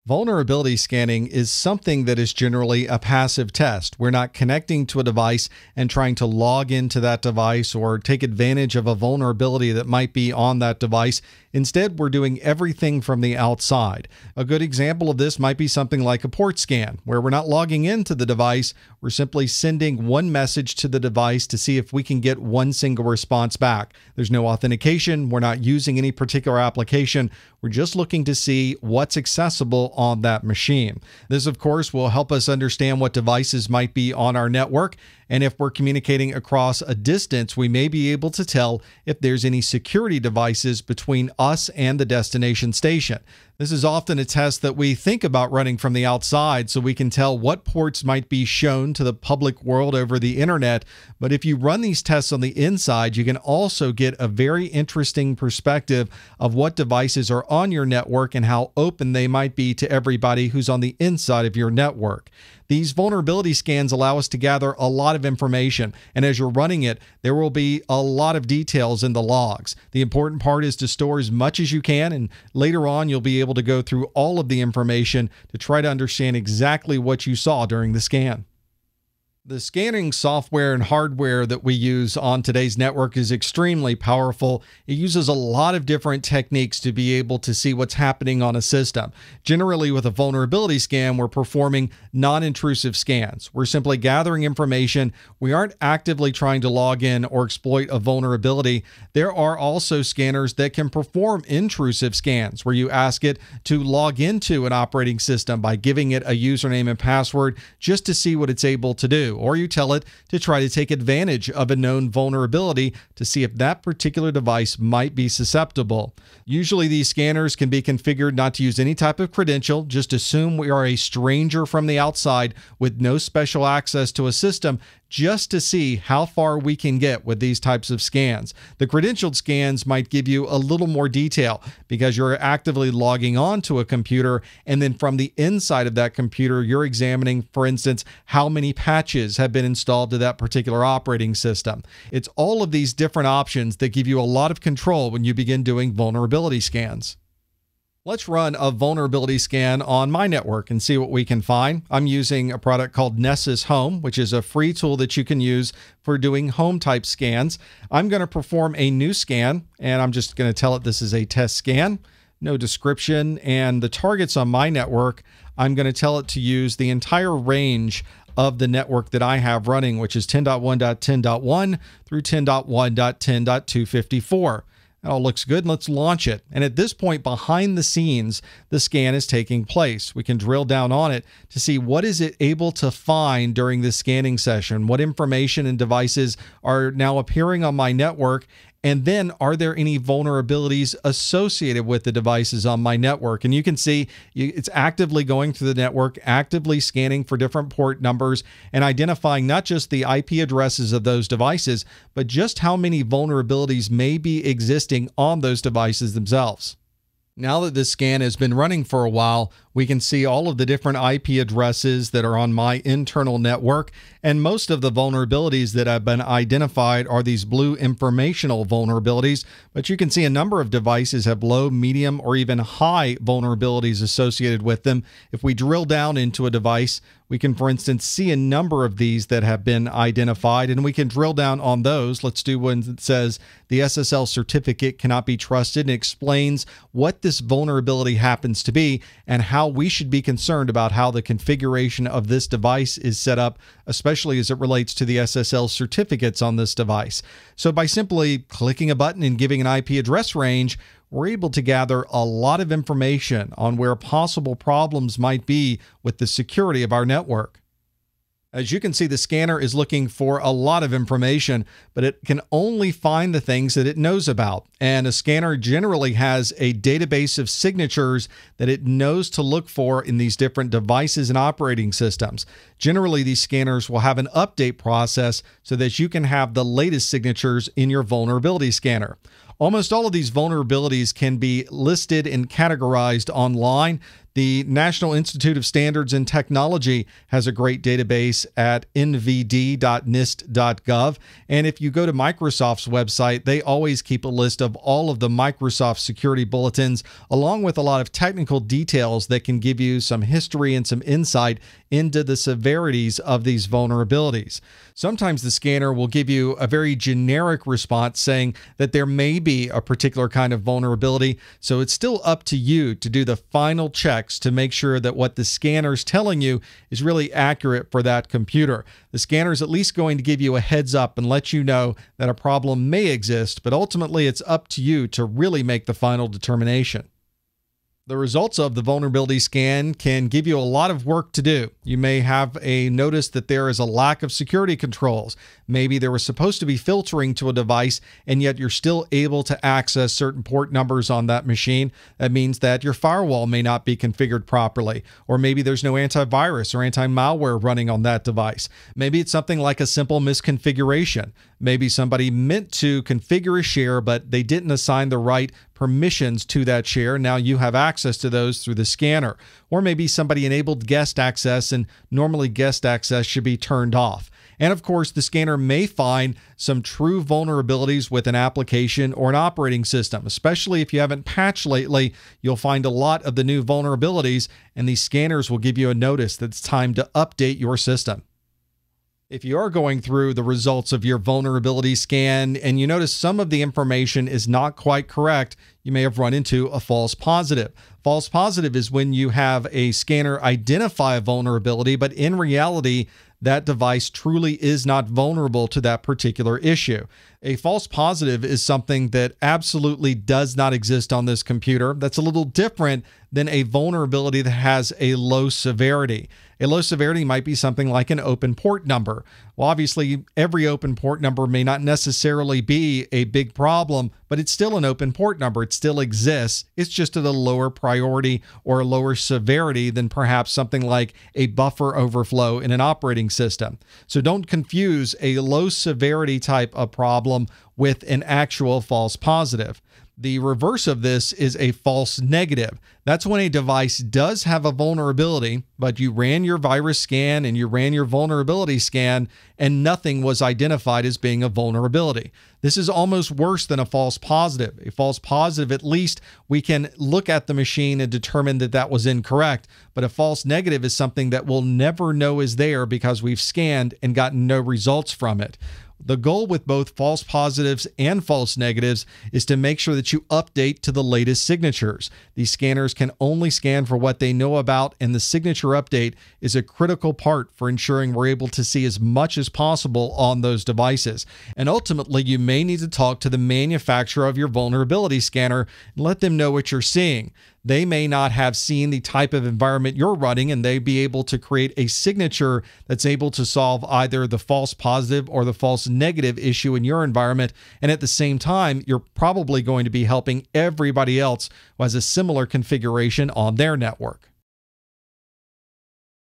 Vulnerability scanning is something that is generally a passive test. We're not connecting to a device and trying to log into that device or take advantage of a vulnerability that might be on that device. Instead, we're doing everything from the outside. A good example of this might be something like a port scan, where we're not logging into the device. We're simply sending one message to the device to see if we can get one single response back. There's no authentication. We're not using any particular application. We're just looking to see what's accessible on that machine. This, of course, will help us understand what devices might be on our network. And if we're communicating across a distance, we may be able to tell if there's any security devices between us and the destination station. This is often a test that we think about running from the outside so we can tell what ports might be shown to the public world over the internet. But if you run these tests on the inside, you can also get a very interesting perspective of what devices are on your network and how open they might be to everybody who's on the inside of your network. These vulnerability scans allow us to gather a lot of information, and as you're running it, there will be a lot of details in the logs. The important part is to store as much as you can, and later on you'll be able to go through all of the information to try to understand exactly what you saw during the scan. The scanning software and hardware that we use on today's network is extremely powerful. It uses a lot of different techniques to be able to see what's happening on a system. Generally, with a vulnerability scan, we're performing non-intrusive scans. We're simply gathering information. We aren't actively trying to log in or exploit a vulnerability. There are also scanners that can perform intrusive scans, where you ask it to log into an operating system by giving it a username and password just to see what it's able to do. Or you tell it to try to take advantage of a known vulnerability to see if that particular device might be susceptible. Usually these scanners can be configured not to use any type of credential. Just assume we are a stranger from the outside with no special access to a system, just to see how far we can get with these types of scans. The credentialed scans might give you a little more detail because you're actively logging on to a computer, and then from the inside of that computer, you're examining, for instance, how many patches have been installed to that particular operating system. It's all of these different options that give you a lot of control when you begin doing vulnerability scans. Let's run a vulnerability scan on my network and see what we can find. I'm using a product called Nessus Home, which is a free tool that you can use for doing home type scans. I'm going to perform a new scan, and I'm just going to tell it this is a test scan, no description, and the targets on my network, I'm going to tell it to use the entire range of the network that I have running, which is 10.1.10.1 through 10.1.10.254. That all looks good, and let's launch it. And at this point, behind the scenes, the scan is taking place. We can drill down on it to see what is it able to find during this scanning session, what information and devices are now appearing on my network, and then are there any vulnerabilities associated with the devices on my network? And you can see it's actively going through the network, actively scanning for different port numbers and identifying not just the IP addresses of those devices, but just how many vulnerabilities may be existing on those devices themselves. Now that this scan has been running for a while, we can see all of the different IP addresses that are on my internal network, and most of the vulnerabilities that have been identified are these blue informational vulnerabilities, but you can see a number of devices have low, medium, or even high vulnerabilities associated with them. If we drill down into a device, we can, for instance, see a number of these that have been identified, and we can drill down on those. Let's do one that says the SSL certificate cannot be trusted, and explains what this vulnerability happens to be and how we should be concerned about how the configuration of this device is set up, especially as it relates to the SSL certificates on this device. So by simply clicking a button and giving an IP address range, we're able to gather a lot of information on where possible problems might be with the security of our network. As you can see, the scanner is looking for a lot of information, but it can only find the things that it knows about. And a scanner generally has a database of signatures that it knows to look for in these different devices and operating systems. Generally, these scanners will have an update process so that you can have the latest signatures in your vulnerability scanner. Almost all of these vulnerabilities can be listed and categorized online. The National Institute of Standards and Technology has a great database at nvd.nist.gov. And if you go to Microsoft's website, they always keep a list of all of the Microsoft security bulletins, along with a lot of technical details that can give you some history and some insight into the severities of these vulnerabilities. Sometimes the scanner will give you a very generic response saying that there may be a particular kind of vulnerability, so it's still up to you to do the final checks to make sure that what the scanner is telling you is really accurate for that computer. The scanner is at least going to give you a heads up and let you know that a problem may exist, but ultimately it's up to you to really make the final determination. The results of the vulnerability scan can give you a lot of work to do. You may have a notice that there is a lack of security controls. Maybe there was supposed to be filtering to a device, and yet you're still able to access certain port numbers on that machine. That means that your firewall may not be configured properly, or maybe there's no antivirus or anti-malware running on that device. Maybe it's something like a simple misconfiguration. Maybe somebody meant to configure a share, but they didn't assign the right permissions to that share. Now you have access to those through the scanner. Or maybe somebody enabled guest access, and normally guest access should be turned off. And of course, the scanner may find some true vulnerabilities with an application or an operating system. Especially if you haven't patched lately, you'll find a lot of the new vulnerabilities, and these scanners will give you a notice that it's time to update your system. If you are going through the results of your vulnerability scan and you notice some of the information is not quite correct, you may have run into a false positive. False positive is when you have a scanner identify a vulnerability, but in reality, that device truly is not vulnerable to that particular issue. A false positive is something that absolutely does not exist on this computer. That's a little different than a vulnerability that has a low severity. A low severity might be something like an open port number. Well, obviously, every open port number may not necessarily be a big problem, but it's still an open port number. It still exists. It's just at a lower priority or a lower severity than perhaps something like a buffer overflow in an operating system. So don't confuse a low severity type of problem with an actual false positive. The reverse of this is a false negative. That's when a device does have a vulnerability, but you ran your virus scan and you ran your vulnerability scan, and nothing was identified as being a vulnerability. This is almost worse than a false positive. A false positive, at least we can look at the machine and determine that that was incorrect. But a false negative is something that we'll never know is there because we've scanned and gotten no results from it. The goal with both false positives and false negatives is to make sure that you update to the latest signatures. These scanners can only scan for what they know about, and the signature update is a critical part for ensuring we're able to see as much as possible on those devices. And ultimately, you may need to talk to the manufacturer of your vulnerability scanner and let them know what you're seeing. They may not have seen the type of environment you're running, and they'd be able to create a signature that's able to solve either the false positive or the false negative issue in your environment. And at the same time, you're probably going to be helping everybody else who has a similar configuration on their network.